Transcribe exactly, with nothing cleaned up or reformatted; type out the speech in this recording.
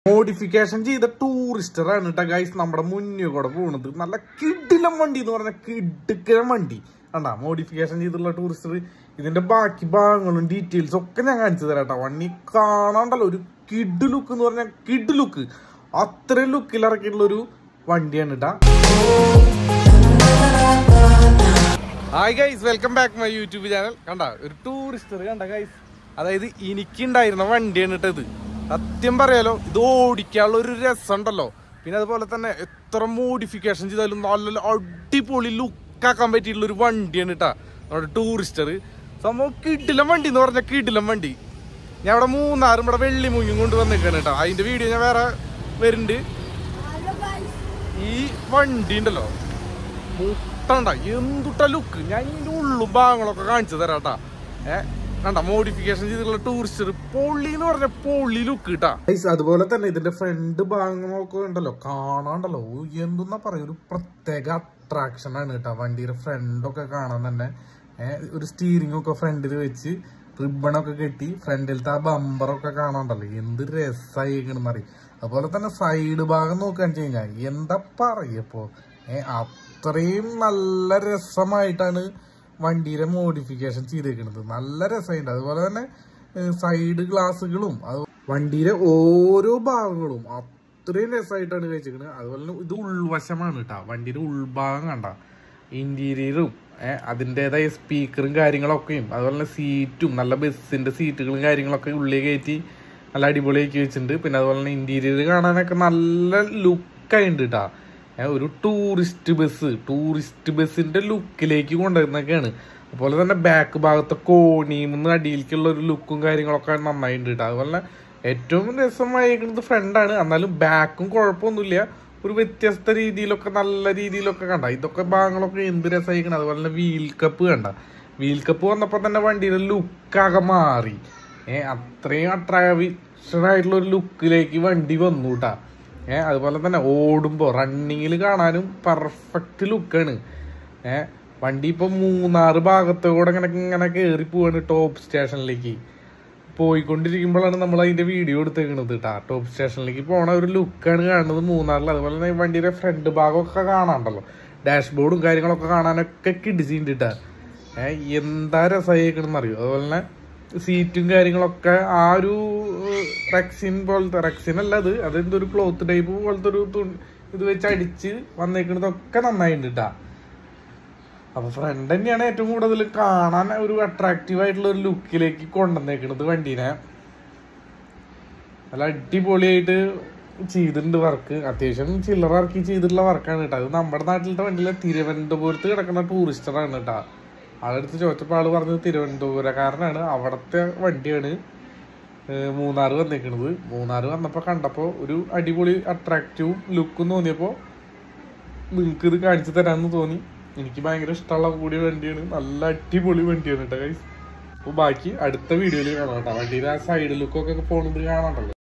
Modification ചെയ്ത ടൂറിസ്റ്ററാണ് കേട്ടോ guys നമ്മുടെ മുന്നിൽ കൂടെ പോകുന്നത്. നല്ല കിടിലം വണ്ടി എന്ന് പറഞ്ഞാൽ കിടുക്കൻ വണ്ടി കണ്ടാ. മോഡിഫിക്കേഷൻ ചെയ്തിട്ടുള്ള ടൂറിസ്റ്റർ. ഇതിന്റെ ബാക്കി ഭാഗങ്ങളും ഡീറ്റെയിൽസും ഒക്കെ ഞാൻ കാണിച്ചു തരാം കേട്ടോ. വണ്ടി കാണാണ്ടല്ലോ, ഒരു കിഡ് ലുക്ക് എന്ന് പറഞ്ഞാൽ കിഡ് ലുക്ക്, അത്രയും ലുക്കിൽ ഇറക്കിയിട്ടുള്ള ഒരു വണ്ടിയാണ് കേട്ടാ. Hi guys, welcome back my YouTube channel. കണ്ട ഒരു ടൂറിസ്റ്റർ കണ്ട ഗൈസ്, അതായത് എനിക്കുണ്ടായിരുന്ന വണ്ടിയാണ് കേട്ടത്. സത്യം പറയാലോ, ഇത് ഓടിക്കാനുള്ള ഒരു രസം ഉണ്ടല്ലോ. പിന്നെ അതുപോലെ തന്നെ എത്ര മോഡിഫിക്കേഷൻ ചെയ്താലും നല്ല അടിപൊളി ലുക്കാക്കാൻ പറ്റിയിട്ടുള്ള ഒരു വണ്ടിയാണ് കേട്ടാ നമ്മുടെ ടൂറിസ്റ്റർ. സംഭവം കിടിലം വണ്ടി എന്ന് പറഞ്ഞാൽ കിടിലം വണ്ടി. ഞാൻ ഇവിടെ മൂന്നാറും ഇവിടെ വെള്ളിമുങ്ങും കൊണ്ട് വന്നിരിക്കാണ് കേട്ടോ. അതിന്റെ വീഡിയോ ഞാൻ വേറെ വരുന്നുണ്ട്. ഈ വണ്ടി ഉണ്ടല്ലോ മുട്ടണ്ട എന്തുട്ട ലുക്ക്. ഞാൻ ഇതിന്റെ ഉള്ളും ഭാഗങ്ങളൊക്കെ കാണിച്ചു തരാം കേട്ടാ. ഏഹ് കണ്ട മോഡിഫിക്കേഷൻ ചെയ്തിട്ടുള്ള ടൂറിസ്റ്റർ പൊള്ളി എന്ന് പറഞ്ഞ പൊള്ളി ലുക്ക് കിട്ടാ. അതുപോലെ തന്നെ ഇതിന്റെ ഫ്രണ്ട് ഭാഗങ്ങളൊക്കെ ഉണ്ടല്ലോ കാണാണ്ടല്ലോ, എന്തെന്നാ പറയാ, ഒരു പ്രത്യേക അട്രാക്ഷൻ ആണ് കേട്ടോ. വണ്ടിയുടെ ഫ്രണ്ടൊക്കെ കാണാൻ തന്നെ ഒരു സ്റ്റീറിംഗ് ഒക്കെ ഫ്രണ്ടിൽ വെച്ച് റിബണൊക്കെ കെട്ടി ഫ്രണ്ടിലത്തെ ആ ബമ്പറൊക്കെ കാണാണ്ടല്ലോ, എന്ത് രസമായിക്കണെന്ന് അറിയും. അതുപോലെ തന്നെ സൈഡ് ഭാഗം നോക്കാന്ന് വെച്ച് കഴിഞ്ഞാൽ എന്താ പറയപ്പോ ഏഹ് അത്രയും നല്ല രസമായിട്ടാണ് വണ്ടിയുടെ മോഡിഫിക്കേഷൻ ചെയ്തേക്കുന്നത്. നല്ല രസമായിട്ടുണ്ട്. അതുപോലെ തന്നെ സൈഡ് ഗ്ലാസുകളും അത് വണ്ടിയുടെ ഓരോ ഭാഗങ്ങളും അത്രയും രസമായിട്ടാണ് കഴിച്ചിരിക്കുന്നത്. അതുപോലെ തന്നെ ഇത് ഉൾവശമാണ് കേട്ടോ. വണ്ടിയുടെ ഉൾഭാഗം കണ്ട ഇന്റീരിയറും അതിൻ്റെതായ സ്പീക്കറും കാര്യങ്ങളൊക്കെയും അതുപോലെ തന്നെ സീറ്റും നല്ല ബസ്സിന്റെ സീറ്റുകളും കാര്യങ്ങളൊക്കെ ഉള്ളിൽ കയറ്റി നല്ല അടിപൊളിയാക്കി വെച്ചിട്ടുണ്ട്. പിന്നെ അതുപോലെ തന്നെ ഇന്റീരിയർ കാണാനൊക്കെ നല്ല ലുക്കായിട്ടുണ്ട് കേട്ടോ. ഒരു ടൂറിസ്റ്റ് ബസ് ടൂറിസ്റ്റ് ബസ്സിന്റെ ലുക്കിലേക്ക് കൊണ്ടുവരുന്നൊക്കെയാണ്. അതുപോലെ തന്നെ ബാക്ക് ഭാഗത്തെ കോണിയിൽ നിന്ന് അടിയിലേക്കുള്ള ഒരു ലുക്കും കാര്യങ്ങളൊക്കെ നന്നായിട്ടുണ്ട് കേട്ടോ. അതുപോലെ ഏറ്റവും രസമായിരിക്കുന്നത് ഫ്രണ്ടാണ്, എന്നാലും ബാക്കും കുഴപ്പമൊന്നുമില്ല. ഒരു വ്യത്യസ്ത രീതിയിലൊക്കെ നല്ല രീതിയിലൊക്കെ കണ്ട ഇതൊക്കെ ഭാഗങ്ങളൊക്കെ എന്ത് രസമായിരിക്കണം. അതുപോലെ തന്നെ വീൽ കപ്പ് കണ്ട, വീൽ കപ്പ് വന്നപ്പോൾ തന്നെ വണ്ടിയുടെ ലുക്കാകെ മാറി. ഏഹ് അത്രയും അട്രാക്ഷൻ ആയിട്ടുള്ള ഒരു ലുക്കിലേക്ക് വണ്ടി വന്നു കേട്ടാ. ഏഹ് അതുപോലെ തന്നെ ഓടുമ്പോൾ റണ്ണിങ്ങിൽ കാണാനും പെർഫെക്റ്റ് ലുക്കാണ്. ഏഹ് വണ്ടി ഇപ്പം മൂന്നാറ് ഭാഗത്തോടെ ഇങ്ങനെ ഇങ്ങനെ കയറി പോവാണ് ടോപ്പ് സ്റ്റേഷനിലേക്ക്. പോയിക്കൊണ്ടിരിക്കുമ്പോഴാണ് നമ്മൾ അതിന്റെ വീഡിയോ എടുത്തേക്കണത് കേട്ടാ. ടോപ്പ് സ്റ്റേഷനിലേക്ക് പോണ ഒരു ലുക്കാണ് കാണുന്നത് മൂന്നാറിൽ. അതുപോലെ തന്നെ വണ്ടിയുടെ ഫ്രണ്ട് ഭാഗമൊക്കെ കാണാണ്ടല്ലോ, ഡാഷ്ബോർഡും കാര്യങ്ങളൊക്കെ കാണാനൊക്കെ കിടിച്ചിട്ടുണ്ട് കേട്ടാ. ഏഹ് എന്താ രസമായിക്കണെന്ന് അറിയോ. അതുപോലെ തന്നെ സീറ്റും കാര്യങ്ങളൊക്കെ ആ ഒരു റെക്സിൻ പോലത്തെ, റെക്സിൻ അല്ല അത് അതെന്തൊരു ക്ലോത്ത് ടൈപ്പ് പോലത്തെ ഒരു തുണി ഇത് വെച്ച് അടിച്ച് വന്നേക്കുന്നതൊക്കെ നന്നായിട്ടുണ്ട് കേട്ടാ. അപ്പൊ ഫ്രണ്ട് തന്നെയാണ് ഏറ്റവും കൂടുതൽ കാണാൻ ഒരു അട്രാക്റ്റീവ് ആയിട്ടുള്ള ഒരു ലുക്കിലേക്ക് കൊണ്ടുവന്നേക്കുന്നത് വണ്ടീനെ. നല്ല അടിപൊളിയായിട്ട് ചെയ്തിട്ടുണ്ട് വർക്ക്. അത്യാവശ്യം ചില്ലറ ഇറക്കി ചെയ്തിട്ടുള്ള വർക്കാണ് കേട്ടോ. അത് നമ്മുടെ നാട്ടിലത്തെ വണ്ടിയിലെ തിരുവനന്തപുരത്ത് കിടക്കുന്ന ടൂറിസ്റ്ററാണ് കേട്ടോ. ആളെടുത്ത് ചോദിച്ചപ്പോൾ ആള് പറഞ്ഞത് തിരുവനന്തപുരക്കാരനാണ്, അവിടത്തെ വണ്ടിയാണ് മൂന്നാറ് വന്നേക്കണത്. മൂന്നാറ് വന്നപ്പോൾ കണ്ടപ്പോൾ ഒരു അടിപൊളി അട്രാക്റ്റീവും ലുക്കും തോന്നിയപ്പോൾ നിങ്ങൾക്ക് ഇത് കാണിച്ചു തരാമെന്ന് തോന്നി. എനിക്ക് ഭയങ്കര ഇഷ്ടമുള്ള കൂടിയ വണ്ടിയാണ്, നല്ല അടിപൊളി വണ്ടിയാണ് കേട്ടോ ഗൈസ്. അപ്പോൾ ബാക്കി അടുത്ത വീഡിയോയിൽ കാണാം കേട്ടോ. വണ്ടിയുടെ ആ സൈഡ് ലുക്കൊക്കെ പോകുന്നത് കാണാണ്ടല്ലോ.